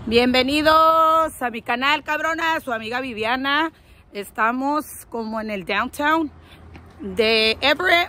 Bienvenidos a mi canal, cabronas, su amiga Viviana. Estamos como en el downtown de Everett.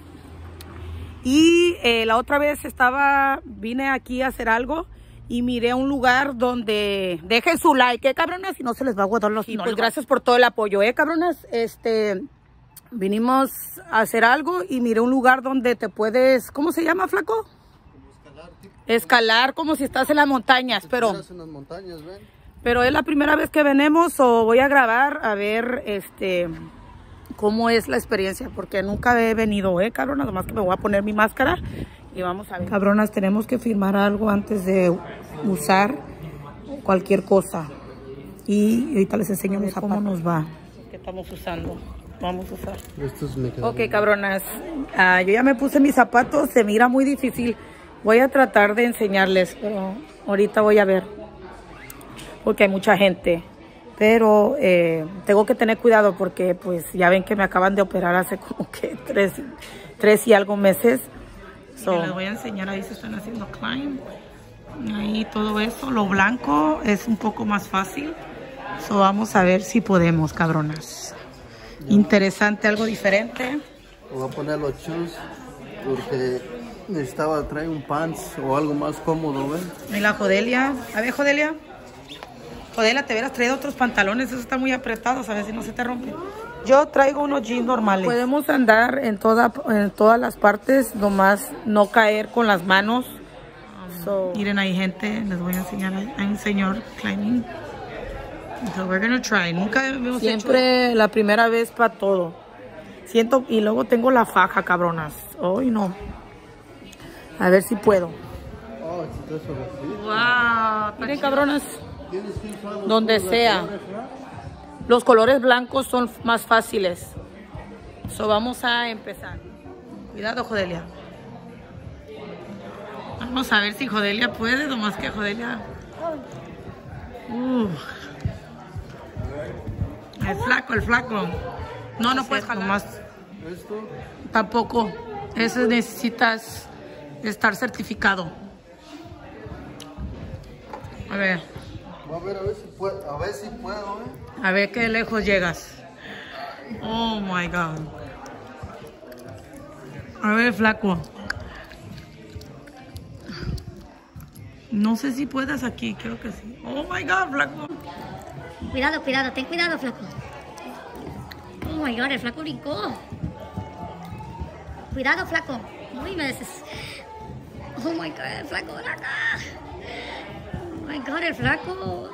Y la otra vez vine aquí a hacer algo y miré un lugar donde dejen su like, cabronas, y no se les va a aguadar los... Pues gracias por todo el apoyo, cabronas. Vinimos a hacer algo y miré un lugar donde te puedes... ¿Cómo se llama, flaco? Escalar como si estás en las montañas, pero es la primera vez que venimos, o voy a grabar a ver cómo es la experiencia, porque nunca he venido, cabronas, nomás que me voy a poner mi máscara y vamos a ver. Cabronas, tenemos que firmar algo antes de usar cualquier cosa y ahorita les enseñamos cómo nos va. ¿Qué estamos usando? Vamos a usar. Ok, cabronas, yo ya me puse mis zapatos, se mira muy difícil. Voy a tratar de enseñarles, pero ahorita voy a ver, porque hay mucha gente. Pero tengo que tener cuidado porque pues ya ven que me acaban de operar hace como que tres y algo meses. Les voy a enseñar, ahí se están haciendo climb. Ahí todo eso, lo blanco es un poco más fácil. Vamos a ver si podemos, cabronas. Interesante, algo diferente. Voy a poner los shoes porque... necesitaba traer un pants o algo más cómodo, ¿ven? Y la Jodelia. A ver, Jodelia. Jodelia, te hubieras traído otros pantalones. Esos están muy apretados, a ver si no se te rompen. Yo traigo unos jeans normales. Podemos andar en todas las partes, nomás no caer con las manos. Miren, hay gente, les voy a enseñar. Hay un señor climbing. So we're gonna try. Nunca hemos Siempre la primera vez para todo. Siento, y luego tengo la faja, cabronas. Hoy no. A ver si puedo. Wow, miren, cabronas, donde sea. Los colores blancos son más fáciles. Vamos a empezar. Cuidado, Jodelia. Vamos a ver si Jodelia puede, nomás que Jodelia. El flaco. No puedes jalar. Nomás. Tampoco. Eso necesitas estar certificado. A ver. Voy a ver si puedo, A ver qué lejos llegas. Oh my God. A ver, flaco. No sé si puedas aquí, creo que sí. Oh my God, flaco. Cuidado, ten cuidado, flaco. Oh my God, el flaco brincó. Cuidado, flaco. Uy, me deses... Oh my God, el flaco, ven acá. Oh my God, el flaco.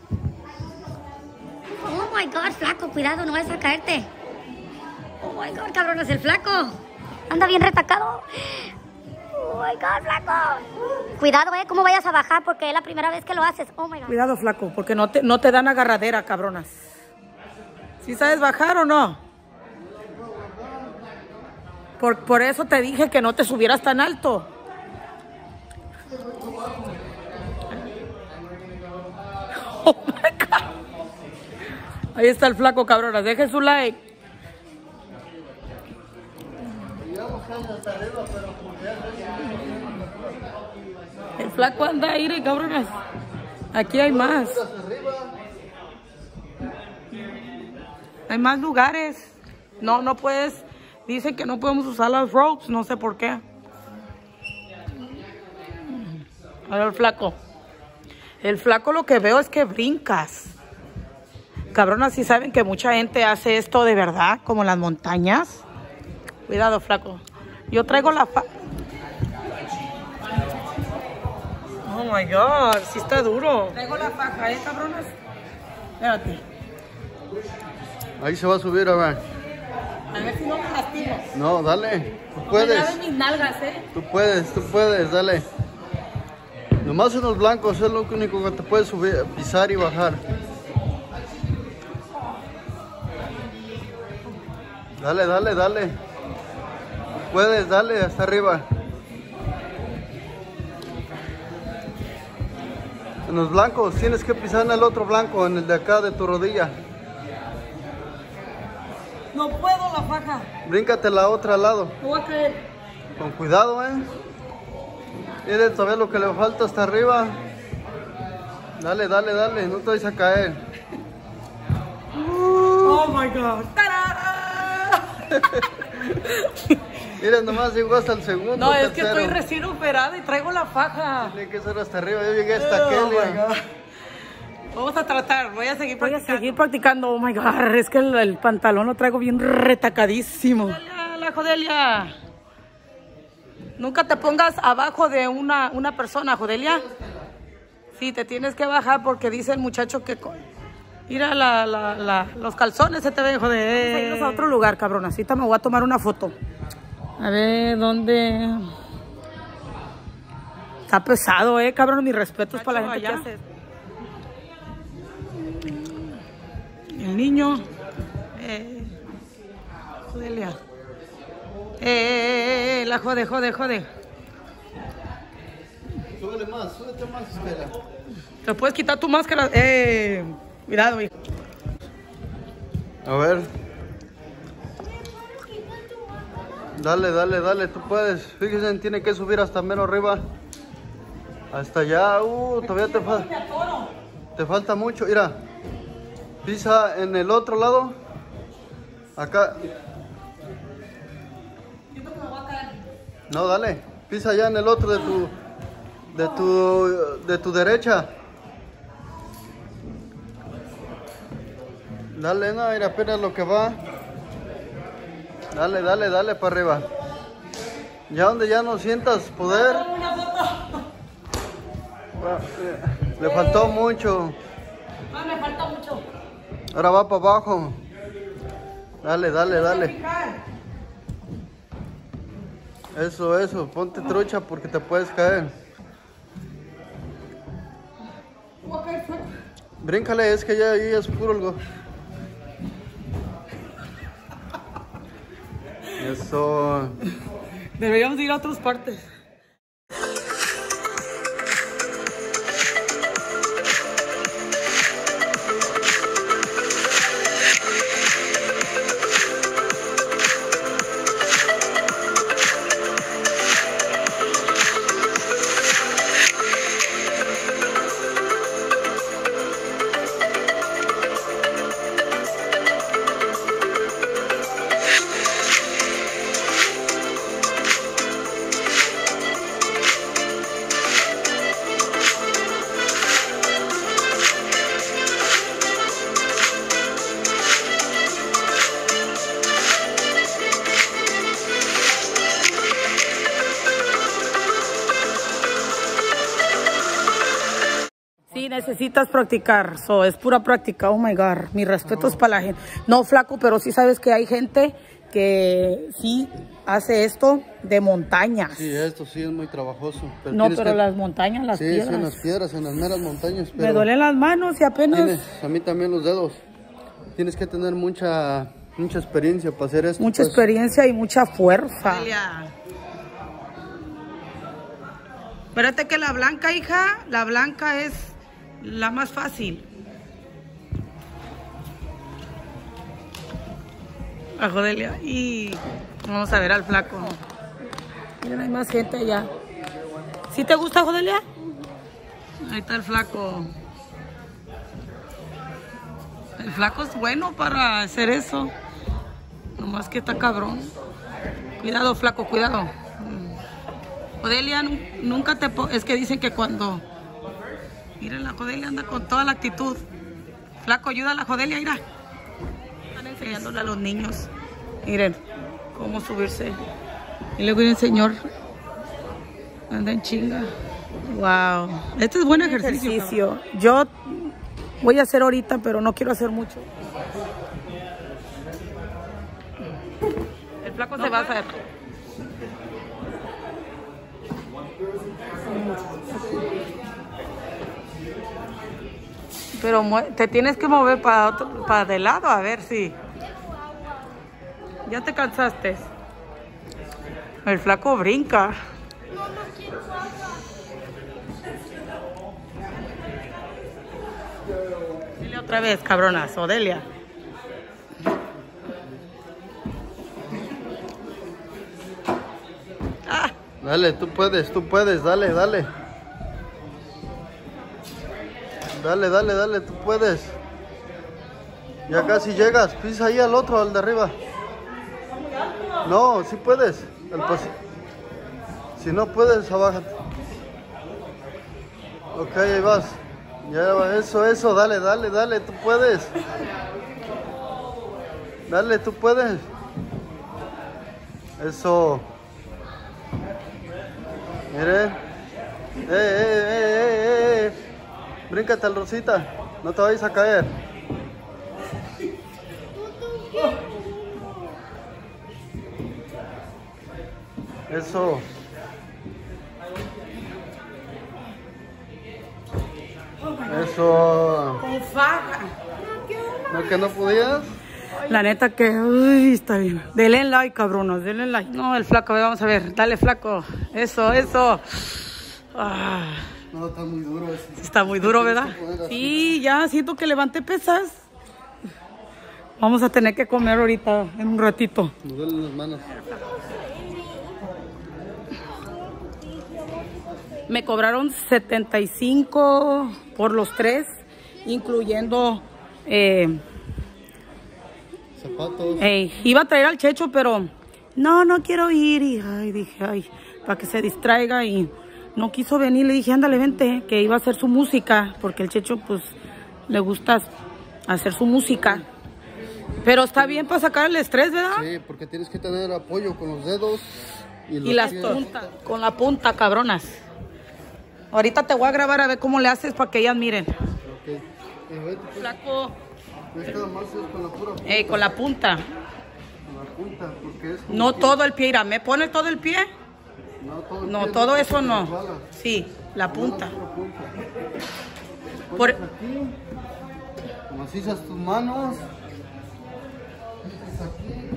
Oh my God, flaco, cuidado, no vayas a caerte. Oh my God, cabrones, el flaco. Anda bien retacado. Oh my God, flaco. Cuidado, cómo vayas a bajar porque es la primera vez que lo haces. Oh my God. Cuidado, flaco, porque no te dan agarradera, cabronas. ¿Sí sabes bajar o no? Por eso te dije que no te subieras tan alto. Oh my God. Ahí está el flaco, cabronas. Dejen su like. El flaco anda ahí, cabronas. Aquí hay más. Hay más lugares. No puedes. Dicen que no podemos usar las ropes. No sé por qué. A ver, el flaco. El flaco, lo que veo es que brincas. Cabronas, ¿sí saben que mucha gente hace esto de verdad? Como en las montañas. Cuidado, flaco. Yo traigo la faja. Oh my God, sí está duro. Traigo la faja, cabronas. Espérate. Ahí se va a subir, a ver. A ver si no me lastimo. No, dale. Tú puedes. Mis nalgas, Tú puedes, dale. Nomás en los blancos es lo único que te puedes subir, pisar y bajar. Dale. Puedes, dale, hasta arriba. En los blancos tienes que pisar en el otro blanco, en el de acá de tu rodilla. No puedo la faja. Bríncate la otra al lado. Me voy a caer. Con cuidado, Mire, todavía lo que le falta hasta arriba. Dale, dale, dale, no te vayas a caer. Oh my God. ¡Tarán! Mira, nomás llegó hasta el segundo. No, es que tercero. estoy recién operada y traigo la faja. Tiene que ser hasta arriba. Yo llegué hasta aquel. Vamos a tratar, voy a seguir practicando. Oh my God, es que el pantalón lo traigo bien retacadísimo. La Jodelia. Nunca te pongas abajo de una persona, Jodelia. Sí, te tienes que bajar porque dice el muchacho que... Mira, los calzones se te ven, joder. Vamos a irnos a otro lugar, cabronacita. Me voy a tomar una foto. A ver, ¿dónde? Está pesado, cabrón. Mis respetos para la gente que hace. El niño. Jodelia. La jode. Súbele más, súbete más, Estela. ¿Te puedes quitar tu máscara? Cuidado, hijo. A ver. Dale, tú puedes. Fíjense, tiene que subir hasta menos arriba. Hasta allá. Todavía te falta mucho. Mira. Pisa en el otro lado. Acá. No, dale. Pisa allá en el otro de tu derecha. Dale, no, mira, apenas lo que va. Dale para arriba. Ya donde ya no sientas poder. Le faltó mucho. No, me falta mucho. Ahora va para abajo. Dale. Eso. Ponte trucha porque te puedes caer. Bríncale, es que ya ahí es puro algo. Eso. Deberíamos ir a otras partes. Sí, necesitas practicar, es pura práctica. Oh my God, mis respetos para la gente. No, flaco, pero sí sabes que hay gente que sí hace esto de montañas. Sí, esto sí es muy trabajoso. Pero las montañas, las piedras. Sí, en las piedras, en las meras montañas. Pero me duelen las manos y apenas... a mí también los dedos. Tienes que tener mucha experiencia para hacer esto. Mucha experiencia y mucha fuerza. Espérate que la blanca, hija, la blanca es la más fácil. A Jodelia. Y vamos a ver al flaco. Miren, hay más gente allá. ¿Sí te gusta, Jodelia? Ahí está el flaco. El flaco es bueno para hacer eso. Nomás que está cabrón. Cuidado, flaco, cuidado. Jodelia, nunca te... Es que dicen que cuando... Miren, la Jodelia anda con toda la actitud. Flaco, ayuda a la Jodelia, mira. Están enseñándole a los niños. Miren, cómo subirse. Y luego viene el señor. Anda en chinga. Wow. Este es buen ejercicio. Yo voy a hacer ahorita, pero no quiero hacer mucho. El flaco se va a hacer. Pero te tienes que mover para de lado, a ver si... Ya te cansaste. El flaco brinca. Dile otra vez, cabronas, Odelia. Ah. Dale, tú puedes, dale. Dale, dale, dale, tú puedes. Ya casi llegas. Pisa ahí al otro, al de arriba. No, sí puedes. Si no puedes, abájate. Ok, ahí vas. Ya va, eso, dale, dale, dale, tú puedes. Dale, tú puedes. Eso. Mire. Bríncate al Rosita. No te vayas a caer. Eso. Eso. Con faja. ¿No que no podías? La neta que, uy, está bien. Denle like, cabronas, denle like. No, el flaco, vamos a ver. Dale, flaco. Eso. Ah. No, está muy duro. Está muy duro, ¿verdad? Sí, ya siento que levanté pesas. Vamos a tener que comer ahorita, en un ratito. Me duelen las manos. Me cobraron 75 por los 3, incluyendo... zapatos. Iba a traer al Checho, pero no quiero ir. Y dije, para que se distraiga, y no quiso venir. Le dije, ándale, vente, que iba a hacer su música, porque el Checho, pues, le gusta hacer su música. Pero está bien para sacar el estrés, ¿verdad? Sí, porque tienes que tener apoyo con los dedos y las puntas. Con la punta, cabronas. Ahorita te voy a grabar a ver cómo le haces para que ellas miren. Okay. Flaco. Esta más es con la pura punta. Con la punta. Con la punta, porque es no todo el pie, mira, ¿me pone todo el pie? No, todo eso no. Sí, la punta. Por aquí, macizas tus manos. Aquí,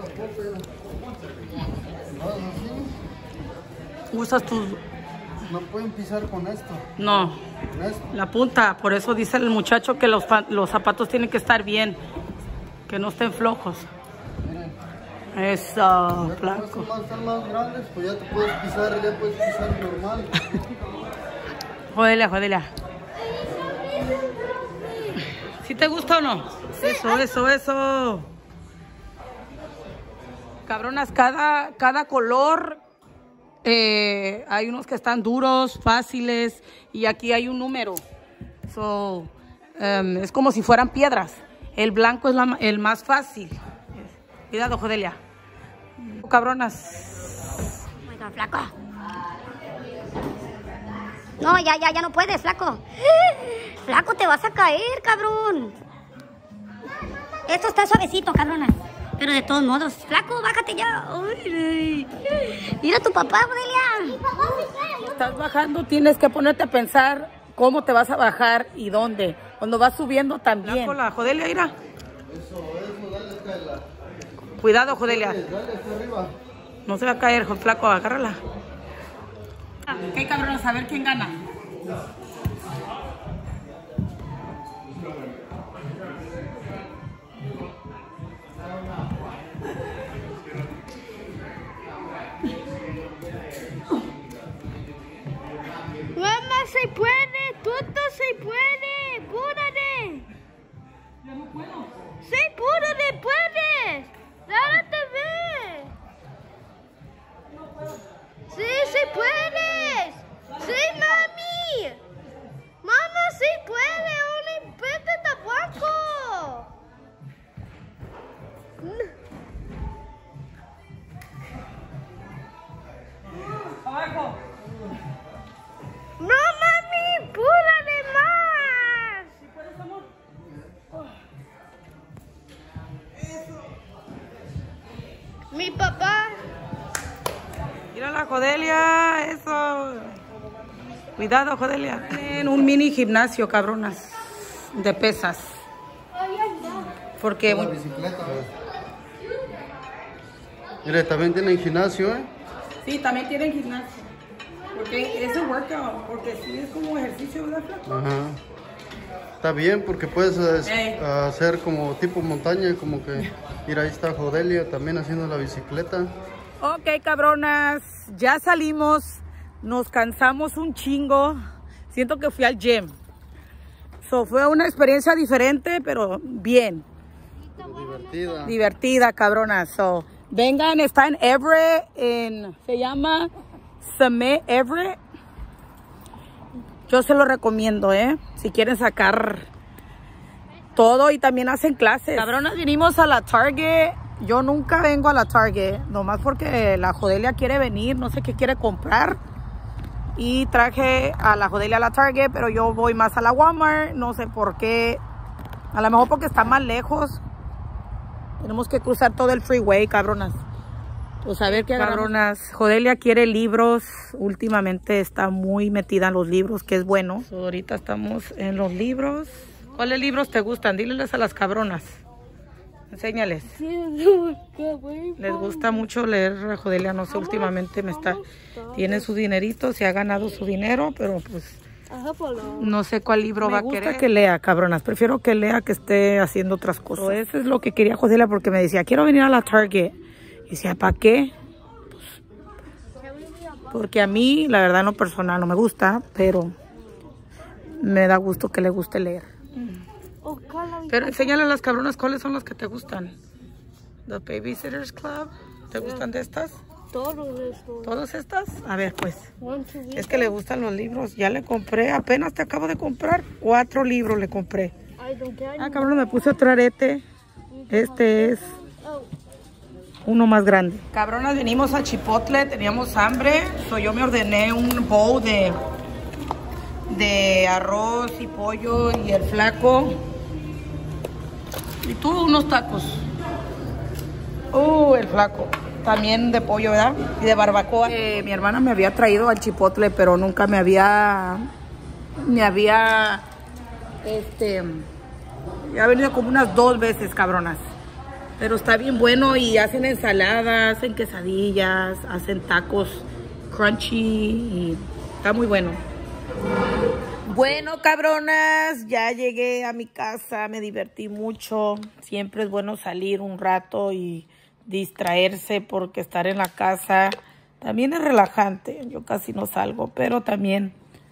Usas tus... No pueden pisar con esto. No, con esto. La punta. Por eso dice el muchacho que los zapatos tienen que estar bien, que no estén flojos. Miren. Eso, flaco. Están más grandes, pues ya te puedes pisar normal. Jódela. ¿Sí te gusta o no? Eso. Cabronas, cada color, hay unos que están duros, fáciles, y aquí hay un número. Es como si fueran piedras. El blanco es el más fácil. Cuidado, Jodelia. Cabronas. Oh my God, flaco. No, ya no puedes, flaco. Flaco, te vas a caer, cabrón. Esto está suavecito, cabrona. Pero de todos modos, flaco, bájate ya. Uy. Mira a tu papá, Jodelia. Estás bajando, tienes que ponerte a pensar cómo te vas a bajar y dónde. Cuando vas subiendo también. Flaco, la Jodelia, mira. Eso, dale, Carla. Cuidado, Jodelia. Dale hasta arriba. No se va a caer, flaco, agárrala. Ok, cabrones, a ver quién gana. Mamá, se puede, todo se puede, púrate. Ya no puedo. Sí, púrate, puedes. Dárate, ve. No puedo. Sí, sí puedes. Sí, mami. Mamá, sí puede, only vete tabaco. Abajo. No, mami, púrate más. ¿Sí puedes, amor? Mi papá. Mira la Jodelia, eso. Cuidado, Jodelia. En un mini gimnasio, cabronas, de pesas. Porque... La bicicleta. Mire, también tienen gimnasio, ¿eh? Sí, también tienen gimnasio. Porque es un workout, porque sí es como ejercicio, ¿verdad, flaco? Ajá. Está bien porque puedes hacer como tipo montaña, como que... Mira, ahí está Jodelia también haciendo la bicicleta. Ok, cabronas, ya salimos, nos cansamos un chingo. Siento que fui al gym. So, fue una experiencia diferente, pero bien. Divertida. Divertida, cabronas. So, vengan, está en Everett, se llama Summit Everett. Yo se lo recomiendo, si quieren sacar todo, y también hacen clases. Cabronas, vinimos a la Target. Yo nunca vengo a la Target, nomás porque la Jodelia quiere venir, no sé qué quiere comprar. Y traje a la Jodelia a la Target, pero yo voy más a la Walmart, no sé por qué. A lo mejor porque está más lejos. Tenemos que cruzar todo el freeway, cabronas. Pues a ver qué agarramos. Cabronas, Jodelia quiere libros. Últimamente está muy metida en los libros, que es bueno. So, ahorita estamos en los libros. ¿Cuáles libros te gustan? Díles a las cabronas. Enséñales. Les gusta mucho leer a Jodelia, no sé, últimamente tiene su dinerito, se ha ganado su dinero, pero pues no sé cuál libro va a querer. Me gusta que lea, cabronas, prefiero que lea que esté haciendo otras cosas. Pero eso es lo que quería Jodelia, porque me decía, quiero venir a la Target. Y decía, ¿para qué? Pues, porque a mí, la verdad, en lo personal no me gusta, pero me da gusto que le guste leer. Pero enséñale a las cabronas cuáles son las que te gustan. The Babysitters Club. ¿Te gustan de estas? ¿Todas estas? A ver, pues. Es que le gustan los libros. Ya le compré, apenas te acabo de comprar 4 libros le compré. Ah, cabrón, me puse otro arete. Este es uno más grande. Cabronas, venimos a Chipotle, teníamos hambre. So yo me ordené un bowl de arroz y pollo y el flaco. Y tú unos tacos. El flaco. También de pollo, ¿verdad? Y de barbacoa. Mi hermana me había traído al Chipotle, pero nunca me había venido como unas 2 veces, cabronas. Pero está bien bueno y hacen ensaladas, hacen quesadillas, hacen tacos crunchy y está muy bueno. Bueno, cabronas, ya llegué a mi casa, me divertí mucho. Siempre es bueno salir un rato y distraerse, porque estar en la casa también es relajante. Yo casi no salgo, pero también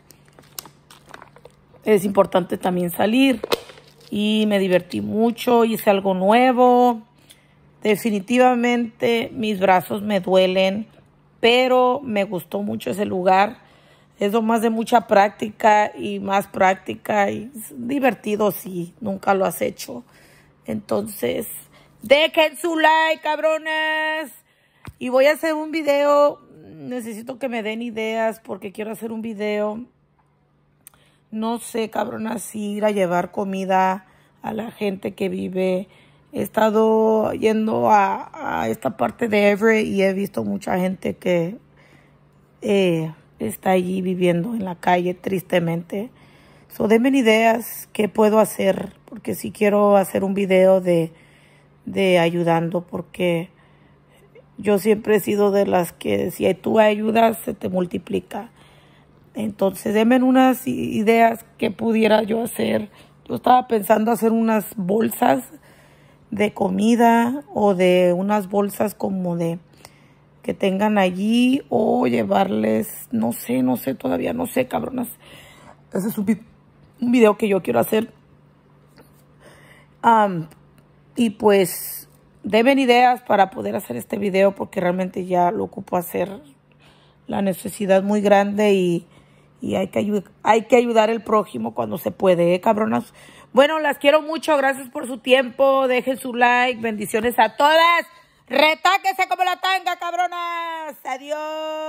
es importante también salir. Y me divertí mucho, hice algo nuevo. Definitivamente mis brazos me duelen, pero me gustó mucho ese lugar. Es lo más de mucha práctica y más práctica y divertido si nunca lo has hecho. Entonces, dejen su like, cabronas. Y voy a hacer un video. Necesito que me den ideas porque quiero hacer un video. No sé, cabronas, si ir a llevar comida a la gente que vive. He estado yendo a esta parte de Everett y he visto mucha gente que está allí viviendo en la calle, tristemente. So, denme ideas qué puedo hacer, porque sí quiero hacer un video de ayudando, porque yo siempre he sido de las que si tú ayudas se te multiplica. Entonces, denme unas ideas que pudiera yo hacer. Yo estaba pensando hacer unas bolsas de comida o de unas bolsas como de que tengan allí o llevarles, no sé, todavía no sé, cabronas. Ese es un video que yo quiero hacer. Y pues, deben ideas para poder hacer este video porque realmente ya lo ocupo hacer. La necesidad muy grande y hay que ayudar al prójimo cuando se puede, cabronas. Bueno, las quiero mucho. Gracias por su tiempo. Dejen su like. Bendiciones a todas. Retáquese como la tanga, cabronas. Adiós.